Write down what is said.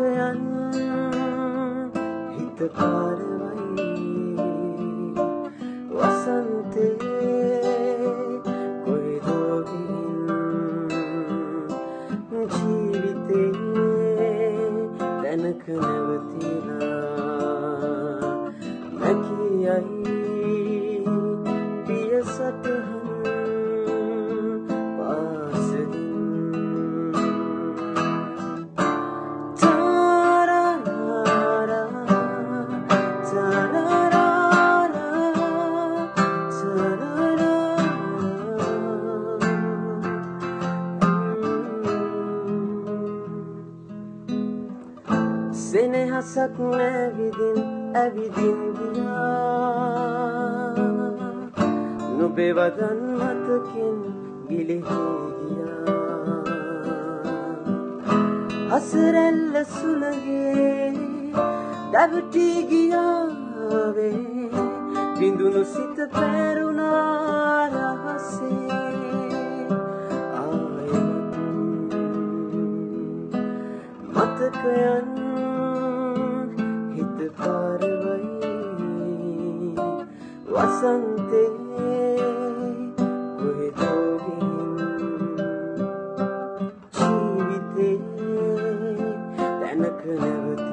මතකයන් හිත පාරවයි වසන්තේ කොයිදෝ ගිහින් ජීවිතේ දැනක නැවතිලා මැකියයි පිය සටහන් සෙනෙහසක් ඇවිදින් ගියා නුඹේ වදන් මතකින් ගිලිහි ගියා හසරැල්ල සුළගේ දැවටි ගියාවේ බිඳුණු සිත පැරුණා රහසේ ආයෙත් මතකයන් හිත පාරවයි වසන්තේ කොහෙදෝ ගිහින් ජීවිතේ දැනක නැවති